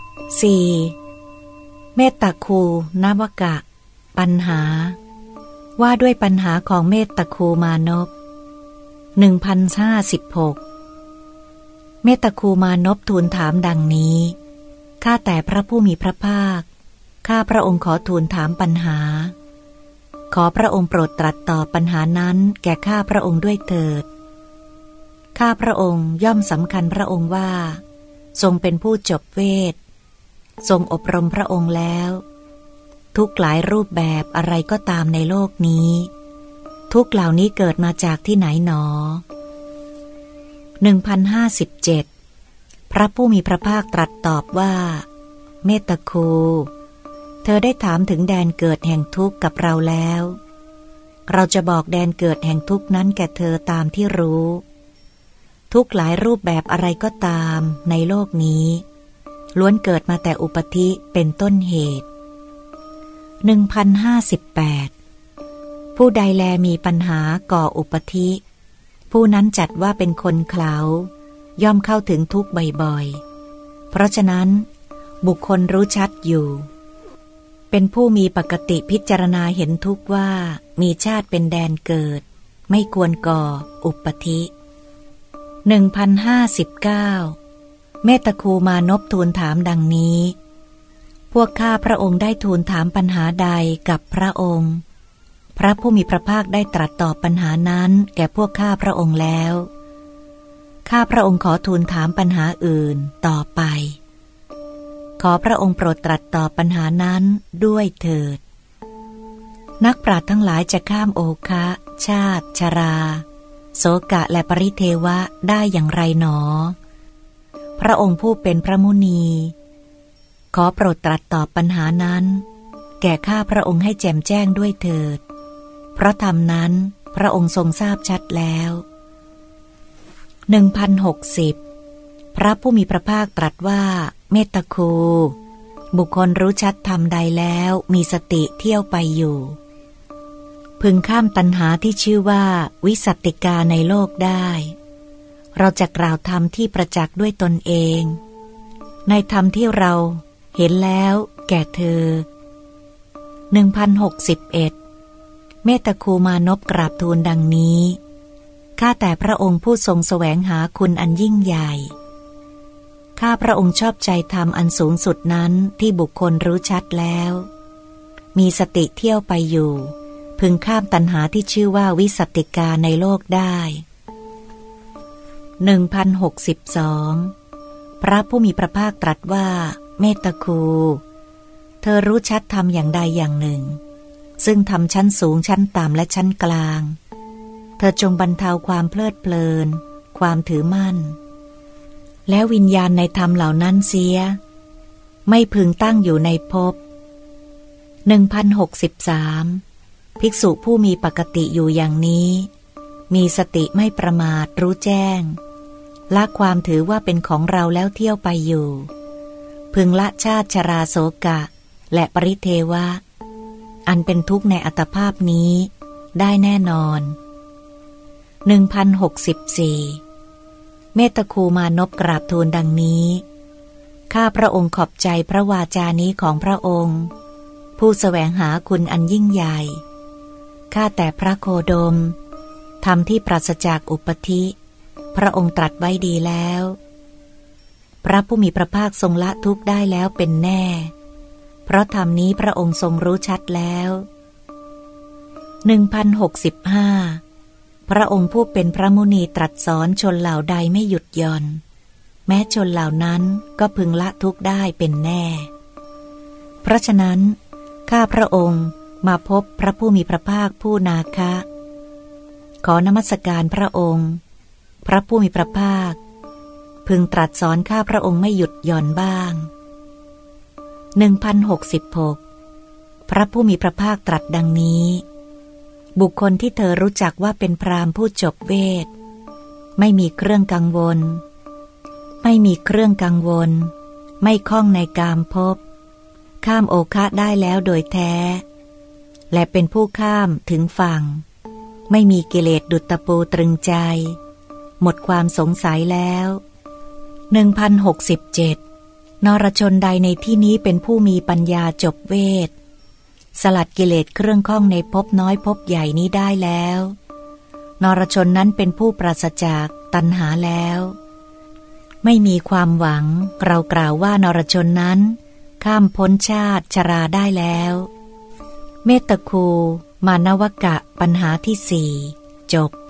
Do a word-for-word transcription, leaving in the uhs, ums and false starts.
สี่. เมตตาคูนวกะปัญหาว่าด้วยปัญหาของเมตตาคูมานพ หนึ่งพันห้าสิบหก เมตตาคูมานพทูลถามดังนี้ข้าแต่พระผู้มีพระภาคข้าพระองค์ขอทูลถามปัญหาขอพระองค์โปรดตรัสตอบปัญหานั้นแก่ข้าพระองค์ด้วยเถิดข้าพระองค์ย่อมสำคัญพระองค์ว่าทรงเป็นผู้จบเวททรงอบรมพระองค์แล้วทุกหลายรูปแบบอะไรก็ตามในโลกนี้ทุกเหล่านี้เกิดมาจากที่ไหนหนอ หนึ่งพันห้าสิบเจ็ด พระผู้มีพระภาคตรัสตอบว่าเมตตาคูเธอได้ถามถึงแดนเกิดแห่งทุกข์กับเราแล้วเราจะบอกแดนเกิดแห่งทุกข์นั้นแก่เธอตามที่รู้ทุกหลายรูปแบบอะไรก็ตามในโลกนี้ล้วนเกิดมาแต่อุปธิเป็นต้นเหตุ หนึ่งพันห้าสิบแปด ผู้ใดแลมีปัญหาก่ออุปธิผู้นั้นจัดว่าเป็นคนเขลาย่อมเข้าถึงทุกข์บ่อยๆเพราะฉะนั้นบุคคลรู้ชัดอยู่เป็นผู้มีปกติพิจารณาเห็นทุกข์ว่ามีชาติเป็นแดนเกิดไม่ควรก่ออุปธิ หนึ่งพันห้าสิบเก้า เมตตาคูมานพทูลถามดังนี้พวกข้าพระองค์ได้ทูลถามปัญหาใดกับพระองค์พระผู้มีพระภาคได้ตรัสตอบปัญหานั้นแก่พวกข้าพระองค์แล้วข้าพระองค์ขอทูลถามปัญหาอื่นต่อไปขอพระองค์โปรดตรัสตอบปัญหานั้นด้วยเถิดนักปราชญ์ทั้งหลายจะข้ามโอคะชาติชราโสกะและปริเทวะได้อย่างไรหนอพระองค์ผู้เป็นพระมุนีขอโปรดตรัสตอบปัญหานั้นแก่ข้าพระองค์ให้แจ่มแจ้งด้วยเถิดเพราะธรรมนั้นพระองค์ทรงทราบชัดแล้ว หนึ่งพันหกสิบ พระผู้มีพระภาคตรัสว่าเมตตาคูบุคคลรู้ชัดธรรมใดแล้วมีสติเที่ยวไปอยู่พึงข้ามตัณหาที่ชื่อว่าวิสัตติกาในโลกได้เราจะกล่าวธรรมที่ประจักษ์ด้วยตนเองในธรรมที่เราเห็นแล้วแก่เธอ หนึ่งพันหกสิบเอ็ด เมตตาคูมานพกราบทูลดังนี้ข้าแต่พระองค์ผู้ทรงแสวงหาคุณอันยิ่งใหญ่ข้าพระองค์ชอบใจธรรมอันสูงสุดนั้นที่บุคคลรู้ชัดแล้วมีสติเที่ยวไปอยู่พึงข้ามตัณหาที่ชื่อว่าวิสัตติกาในโลกได้ หนึ่งพันหกสิบสอง พระผู้มีพระภาคตรัสว่าเมตตาคูเธอรู้ชัดธรรมอย่างใดอย่างหนึ่งซึ่งธรรมชั้นสูงชั้นต่ำและชั้นกลางเธอจงบรรเทาความเพลิดเพลินความถือมั่นแล้ววิญญาณในธรรมเหล่านั้นเสียไม่พึงตั้งอยู่ในภพ หนึ่งพันหกสิบสาม ภิกษุผู้มีปกติอยู่อย่างนี้มีสติไม่ประมาทรู้แจ้งละความถือว่าเป็นของเราแล้วเที่ยวไปอยู่พึงละชาติชราโสกะและปริเทวะอันเป็นทุกข์ในอัตภาพนี้ได้แน่นอน หนึ่งพันหกสิบสี่ เมตตาคูมานพกราบทูลดังนี้ข้าพระองค์ขอบใจพระวาจานี้ของพระองค์ผู้แสวงหาคุณอันยิ่งใหญ่ข้าแต่พระโคดมธรรมที่ปราศจากอุปธิพระองค์ตรัสไว้ดีแล้วพระผู้มีพระภาคทรงละทุกข์ได้แล้วเป็นแน่เพราะธรรมนี้พระองค์ทรงรู้ชัดแล้ว หนึ่งพันหกสิบห้า พระองค์ผู้เป็นพระมุนีตรัสสอนชนเหล่าใดไม่หยุดหย่อนแม้ชนเหล่านั้นก็พึงละทุกข์ได้เป็นแน่เพราะฉะนั้นข้าพระองค์มาพบพระผู้มีพระภาคผู้นาคะขอนมัสการพระองค์พระผู้มีพระภาคพึงตรัสสอนข้าพระองค์ไม่หยุดหย่อนบ้าง หนึ่งพันหกสิบหก พระผู้มีพระภาคตรัสดังนี้บุคคลที่เธอรู้จักว่าเป็นพราหมณ์ผู้จบเวทไม่มีเครื่องกังวลไม่มีเครื่องกังวลไม่คล้องในกามภพข้ามโอคะได้แล้วโดยแท้และเป็นผู้ข้ามถึงฝั่งไม่มีกิเลสดุจตะปูตรึงใจหมดความสงสัยแล้ว หนึ่งพันหกสิบเจ็ดนรชนใดในที่นี้เป็นผู้มีปัญญาจบเวทสลัดกิเลสเครื่องข้องในภพน้อยภพใหญ่นี้ได้แล้วนรชนนั้นเป็นผู้ปราศจากตัณหาแล้วไม่มีความหวังเรากล่าวว่านรชนนั้นข้ามพ้นชาติชราได้แล้วเมตตคูมานวกะปัญหาที่สี่จบ